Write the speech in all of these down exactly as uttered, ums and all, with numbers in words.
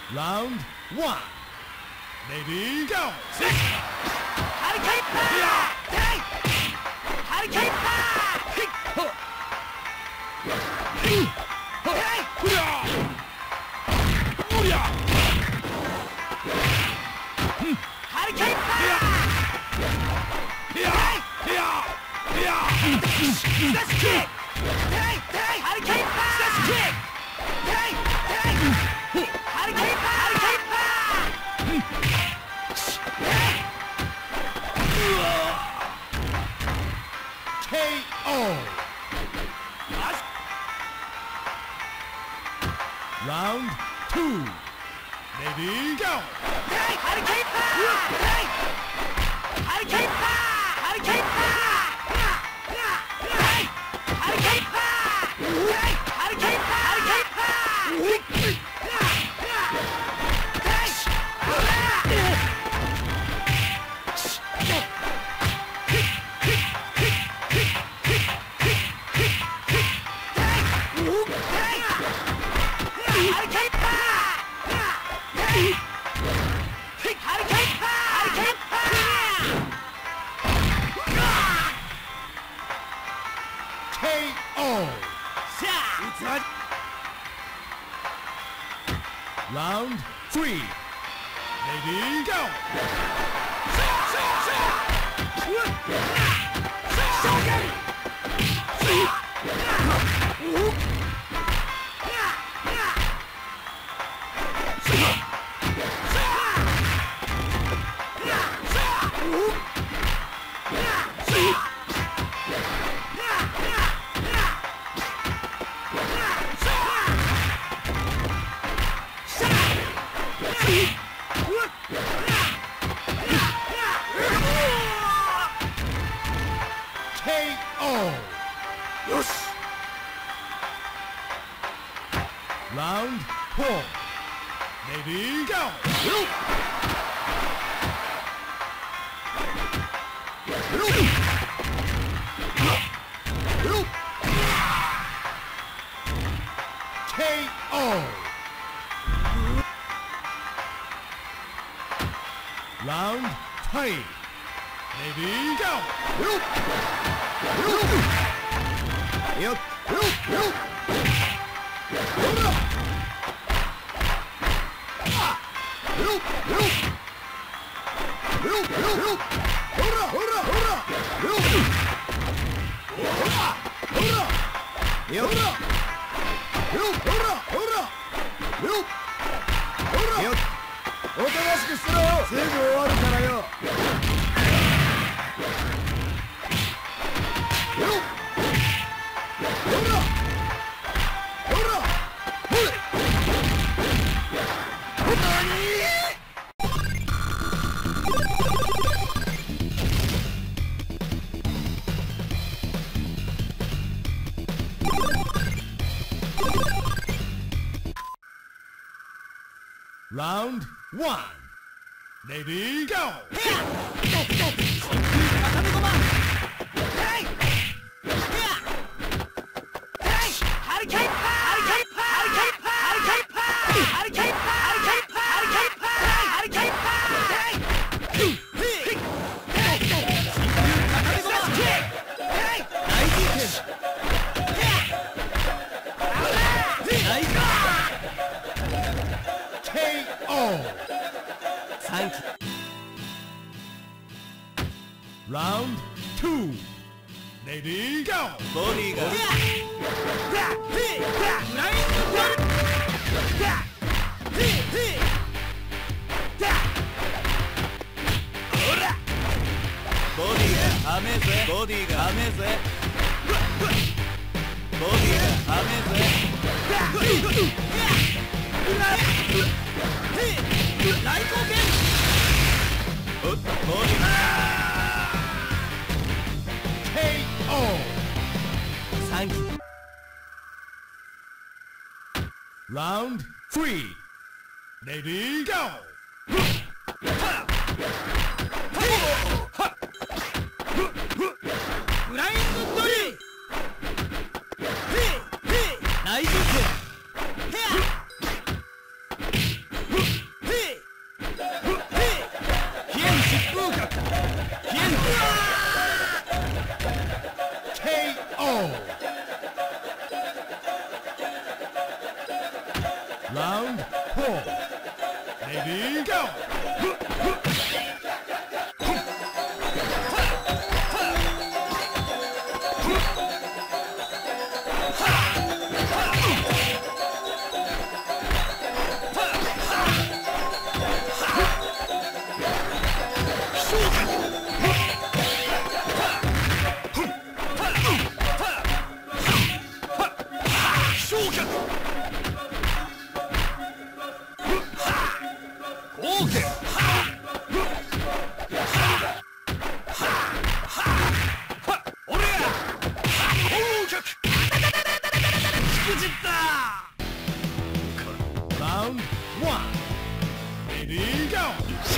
Round one. Ready, go! Hurricane Power! Hurricane Power! Hurricane Power! Let's kick! Hey! Hey! Hurricane Power! Let's kick! Hey! Hey! Hurricane Power! Hurricane Power! K O. Round two. Ready, go! Hey! Hurricane Power! Hey! Hurricane Power! Hurricane Power! Hey! Hurricane Power! Hey! Hurricane Power! Hurricane Power! K O. Round three. Ready, go! K O. Round four. Ready, go! K O. Round three. Ready, go! Yep.おとなしくしてろ。すぐ終わるからよ。Round one. Ready, go! Hey! Hurricane Power! Hurricane Power! Hurricane Power! Hurricane Power! Hurricane Power! Hurricane Power! Hurricane Power! Hey! Let's kick! Hey! K O. Thank you. Round two. Ready, go! Bodyが。ボディが甘えぜ。ボディが甘えぜ。ボディが甘えぜ。大貢献。おっ、ボディ。 K O. Thank you. Round three. Ready, go! Nice. Round four. Ready, go! Round one. Ready, go!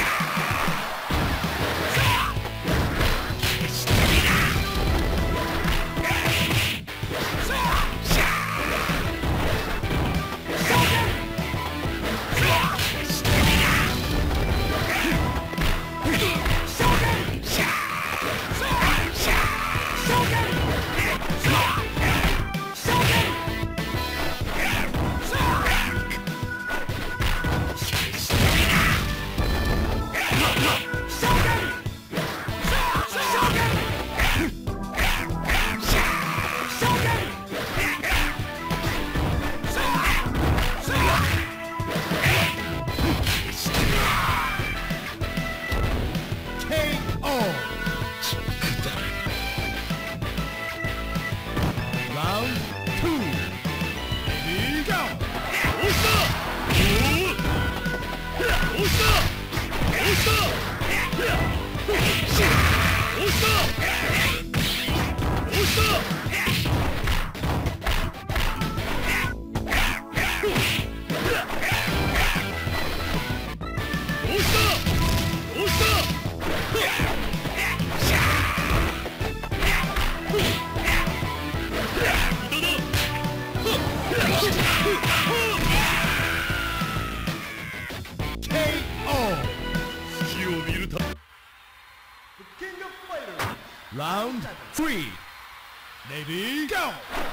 Round three. Ready, go!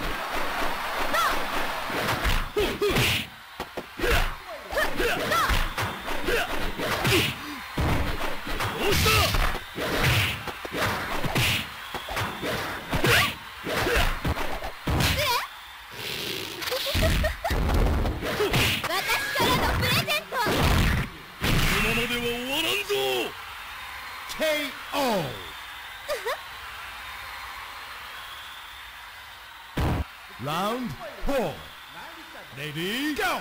K O! Round four. Ready, go!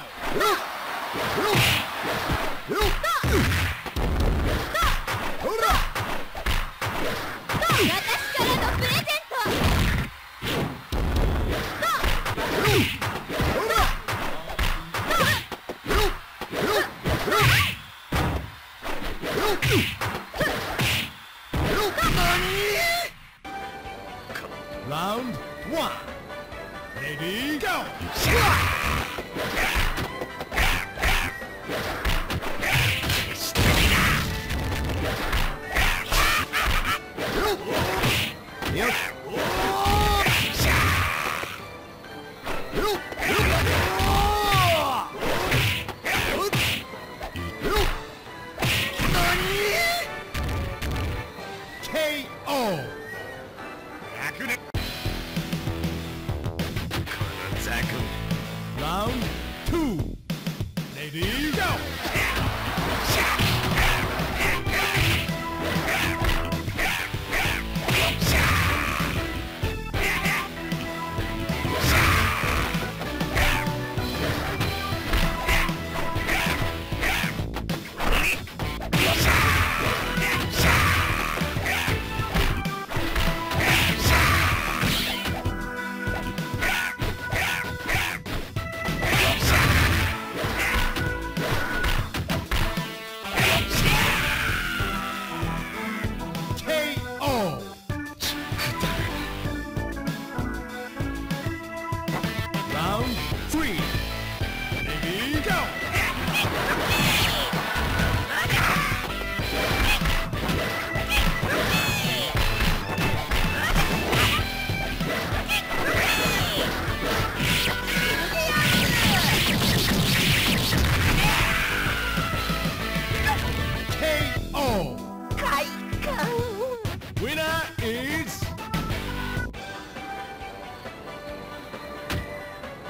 Round one. Ready, go! K O! Round two. Ready, go!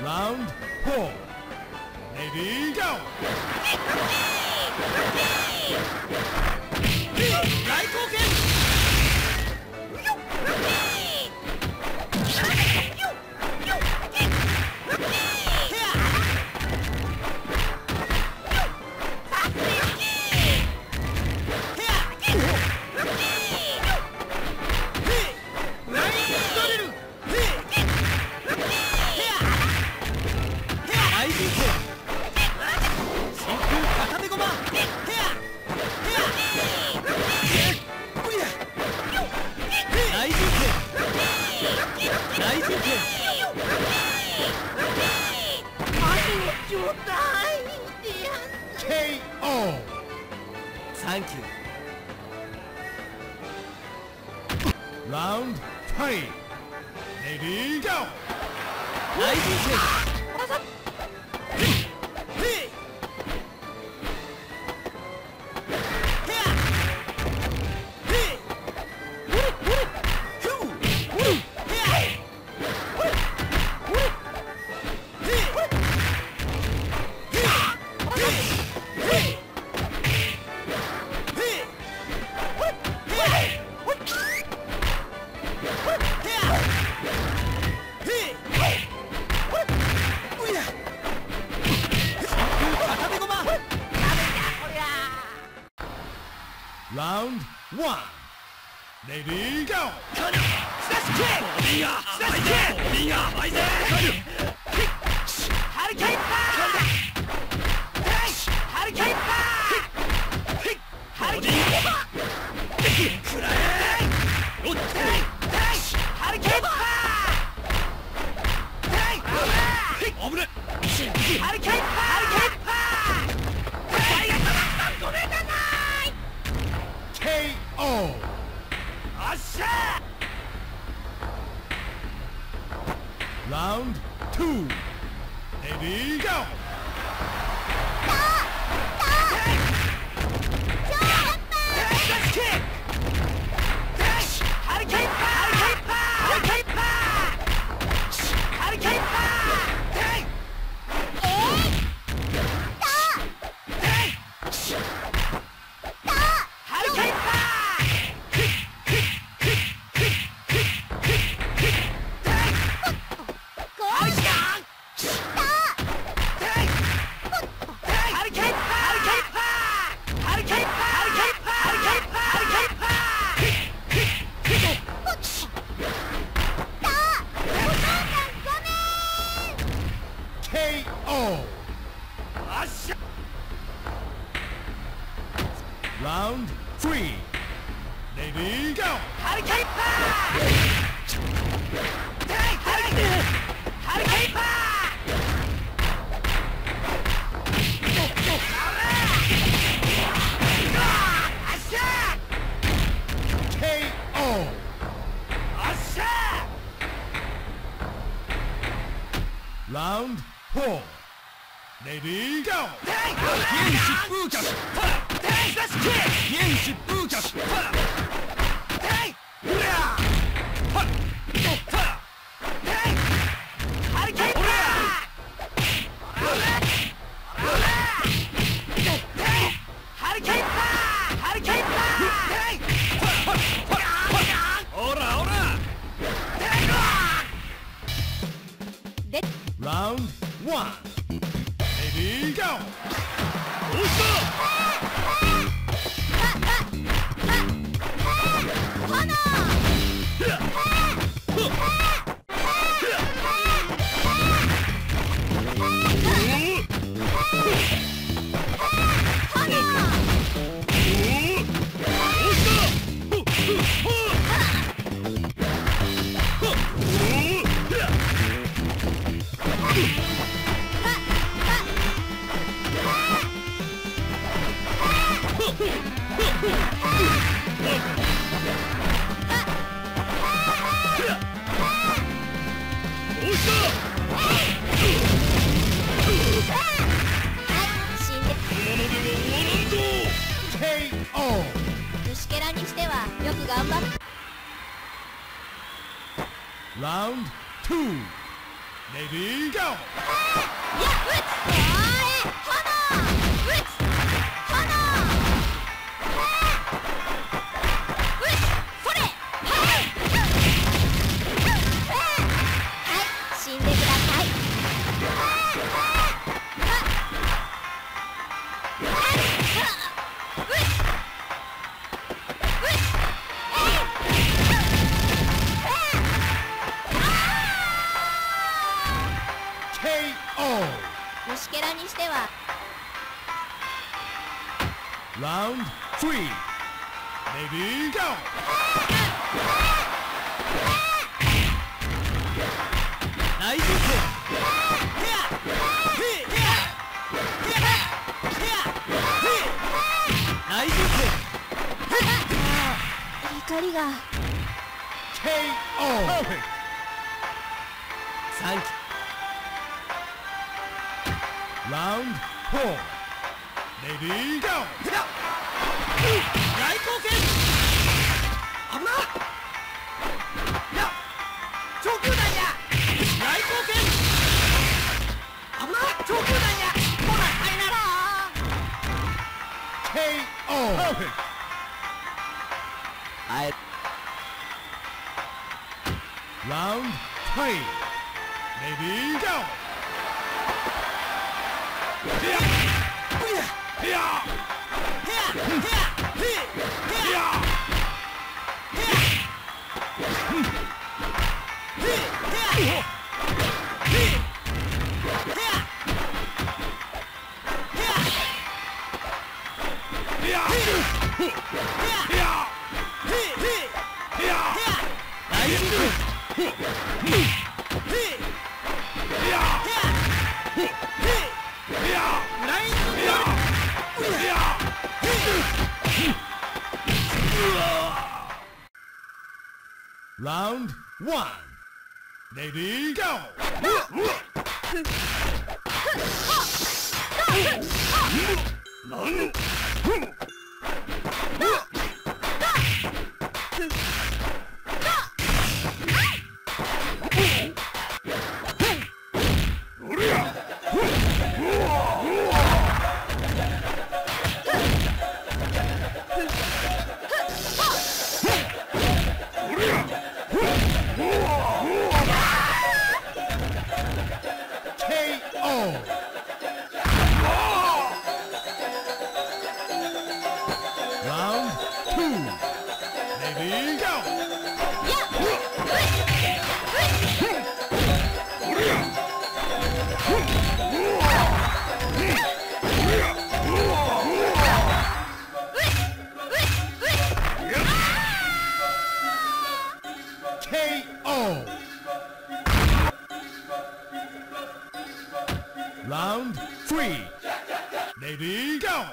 Round four. Ready, go! 大貢献ケーオーサンキュー Round three. Ready, go! 大人生 Round one. Ready, go! スラッシュキックスラッシュキックリンガー甘いぜハリケーンパーハリケーンパーハリケーンパーくらえおっハリケーンパー危ねハリケーンパーハリケーンパーごめんなさいケーオーおっしゃ Round two. Ready, go! ハリケーンパーハリケーンパーハリケーンパーハリケーンパケーオー Round three. Ready, go! ハリケーンパーハリケーンパーケーオー Round four. Ready, go! 原子風脚原子風脚ハリケーンパーハリケーンパーハリケーンパーオラオラ Round one. Ready, go! おっしゃケーオー虫けらにしてはよく頑張っ Round two. Lady, go! いや、撃つ。おーい、炎。撃つ。炎。撃つ。それ。はい。はい、死んでください。 ケーオー! 虫けらにしては Round three. Lady, go! 大丈夫。ヘアヘアヘアヘア大丈夫。 怒りがケーオー! サンキュ Round four. Lady, go! 大貢献。危な。や長空弾や大貢献。危な長空弾やほらはいならケーオー! はい Round three. Lady, go! ヘアヘアヘアヘアヘア Round one. Lady, go! ケーオー! Round two. Lady, go! いや、うっケーオー! Round three. Lady, go!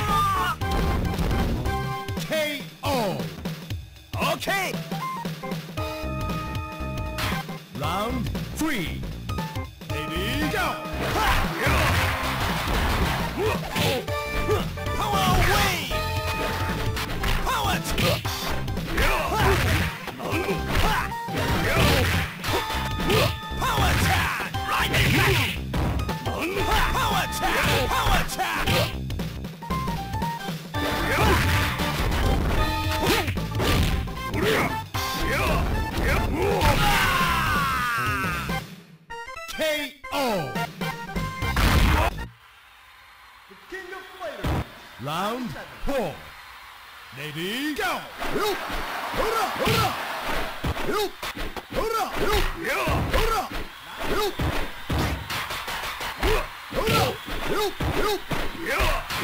ケー Round three. Ready, go! Power away! Power touch! Power attack! Right back! Power attack! Power attack! K O. The king of fighters. Round four. Ready, go! Help! Hurrah! Hurrah! Help! Hurrah! Help! Hurrah! Help! Hurrah! Help! Help!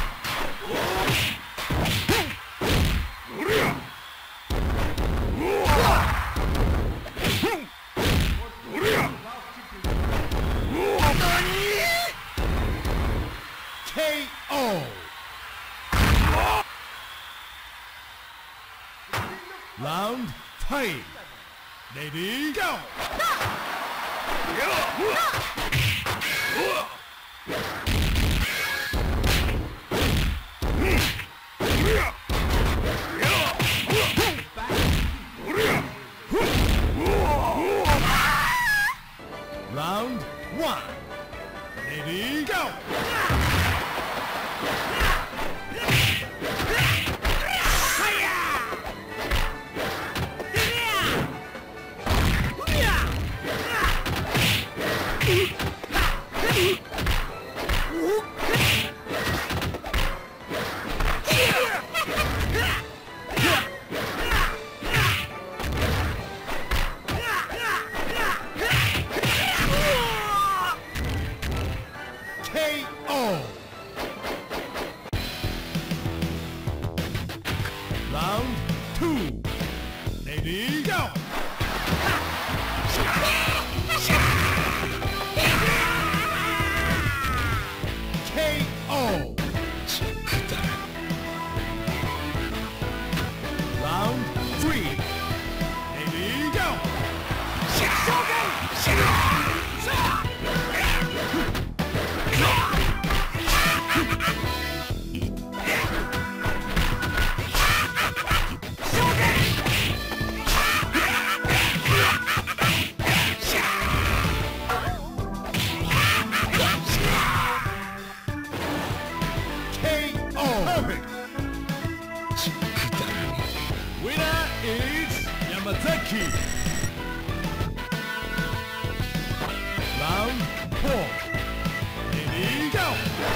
K O. Round five. Ready, go! Round one. Ready, go! K O. Round two. Ready, go! K O. Round three. Ready, go! K O. Perfect. Winner is Yamazaki. Round four. Ready, go!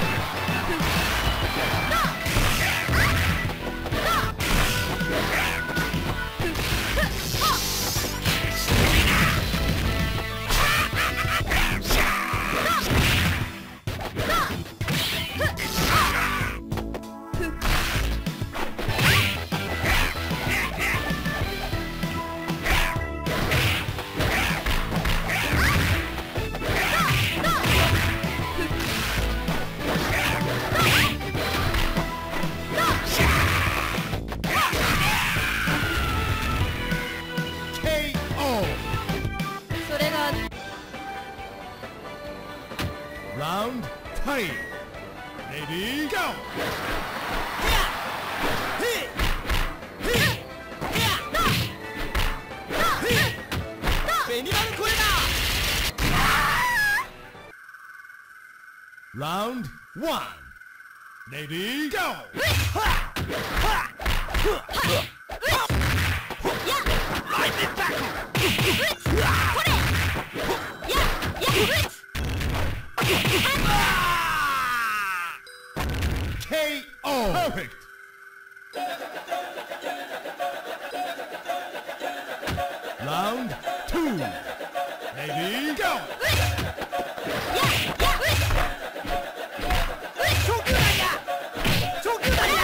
K O. それが Round five. Ready, go! ベニマルコレだ Round one. Ready, go! ライトバック K O. Perfect. Round two. Ready, go! 長球弾や長球弾や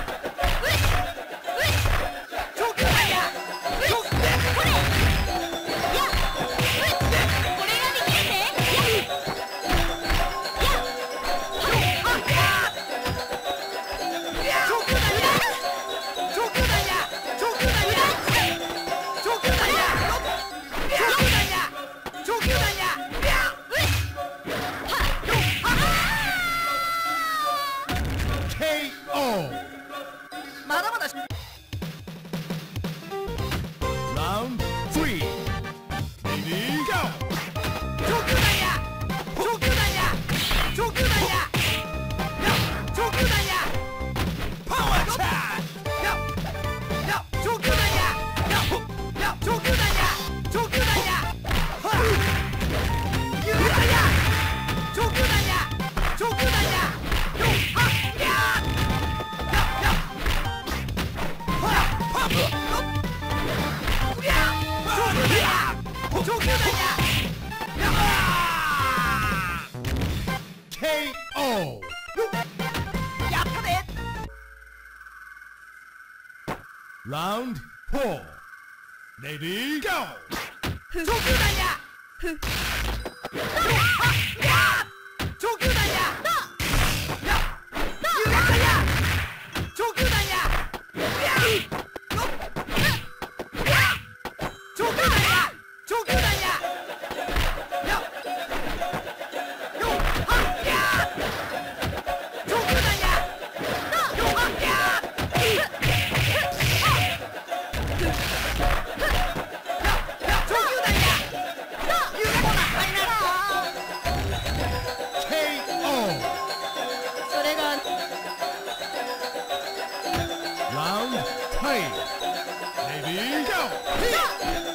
長球弾や長球弾これやこれができるねや長球弾や長球弾や長球弾や長球弾や長球弾や上級弾やケーオーやったでラウンドフォーレディーゴー上級弾や上級弾や有楽弾や上級弾や上級弾や上級弾やよはっや上級弾やよはっや上級弾や有楽弾ファイナルケーオーそれがラウンドスリーレディーゴー